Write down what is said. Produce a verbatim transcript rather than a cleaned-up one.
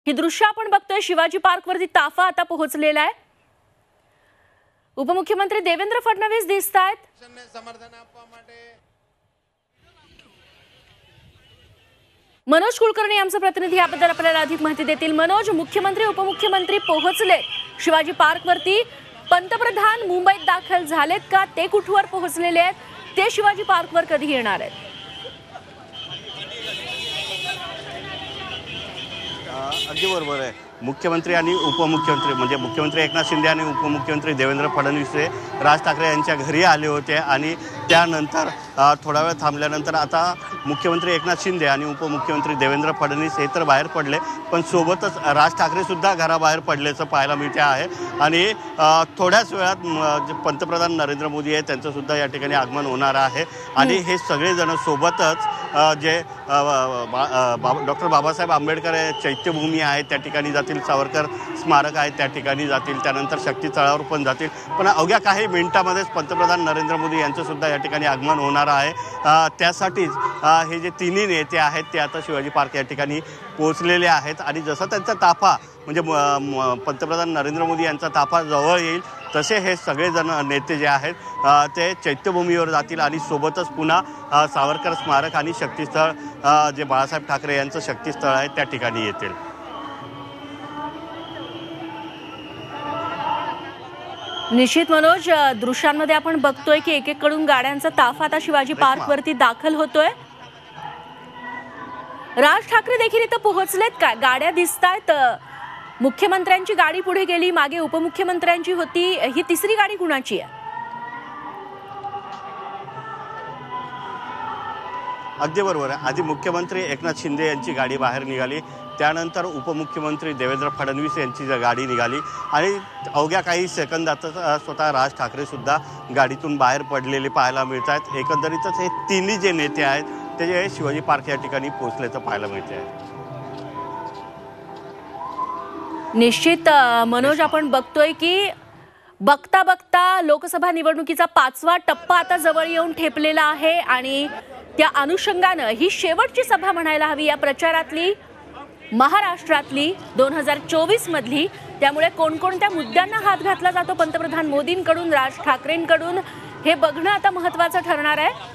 ही दृश्य आपण बघतोय शिवाजी पार्कवरती ताफा आता पोहोचलेला आहे। उपमुख्यमंत्री देवेंद्र फडणवीस दिसतायत। मनोज कुलकर्णी आमचे प्रतिनिधी याबद्दल आपल्याला अधिक माहिती देतील। मनोज, मुख्यमंत्री उपमुख्यमंत्री पोहोचले शिवाजी पार्कवरती, पंतप्रधान मुंबईत दाखल झालेत का? ते कुठवर पोहोचलेले आहेत? ते शिवाजी पार्कवर कधी येणार आहेत? अगदी बरोबर आहे। मुख्यमंत्री आणि उपमुख्यमंत्री म्हणजे मुख्यमंत्री एकनाथ शिंदे आणि उपमुख्यमंत्री देवेंद्र फडणवीस हे राज ठाकरे यांच्या घरी आले होते आणि त्यानंतर थोडा वेळ थांबल्यानंतर आता मुख्यमंत्री एकनाथ शिंदे आणि उपमुख्यमंत्री देवेंद्र फडणवीस हे तर बाहेर पडले, पण सोबतच राज ठाकरे सुद्धा घराबाहेर पडल्याचं पाहायला मिळते आहे। आणि थोड्याच वेळात पंतप्रधान नरेंद्र मोदी आहे त्यांचं सुद्धा या ठिकाणी आगमन होणार आहे आणि हे सगळेजण सोबतच जे डॉक्टर बाबासाहेब आंबेडकर चैत्यभूमी आहे त्या ठिकाणी जातील, सावरकर स्मारक आहे त्या ठिकाणी जातील, त्यानंतर शक्ती तळावर पण जातील। पण अवघ्या काही मिनिटांमध्येच पंतप्रधान नरेंद्र मोदी यांचं सुद्धा या ठिकाणी आगमन होणार आहे। त्यासाठीच हे जे तिन्ही नेते आहेत ते आता शिवाजी पार्क या ठिकाणी पोहोचलेले आहेत आणि जसं त्यांचा ताफा म्हणजे पंतप्रधान नरेंद्र मोदी यांचा ताफा जवळ येईल तसे हे सगळेजण नेते जे आहेत ते चैत्यभूमीवर जातील आणि सोबतच पुन्हा सावरकर स्मारक आणि शक्तीस्थळ जे बाळासाहेब ठाकरे यांचं शक्तीस्थळ आहे त्या ठिकाणी येतील। निश्चित मनोज, दृश्यांमध्ये आपण बघतोय की एकेकडून गाड्यांचा ताफा आता शिवाजी पार्कवरती दाखल होतोय। राज ठाकरे देखील इथं पोहोचलेत का? गाड्या दिसतायत, मुख्यमंत्र्यांची गाडी पुढे गेली, मागे उपमुख्यमंत्र्यांची होती, ही तिसरी गाडी कुणाची आहे? अगदी बरोबर आहे। आधी मुख्यमंत्री एकनाथ शिंदे यांची गाडी बाहेर निघाली, त्यानंतर उपमुख्यमंत्री देवेंद्र फडणवीस यांची गाडी निघाली आणि अवघ्या काही सेकंदातच स्वतः राज ठाकरे सुद्धा गाडीतून बाहेर पडलेले पाहायला मिळत आहेत। एकंदरीतच हे तिन्ही जे नेते आहेत ते जे शिवाजी पार्क या ठिकाणी पोहोचल्याचं पाहायला मिळते आहे। निश्चित मनोज, आपण बघतोय की बघता बघता लोकसभा निवडणुकीचा पाचवा टप्पा आता जवळ येऊन ठेपलेला आहे आणि त्या अनुषंगानं ही शेवटची सभा म्हणायला हवी या प्रचारातली, महाराष्ट्रातली दोन हजार चोवीस मधली। त्यामुळे कोणकोणत्या मुद्द्यांना हात घातला जातो पंतप्रधान मोदींकडून, राज ठाकरेंकडून, हे बघणं आता महत्त्वाचं ठरणार आहे।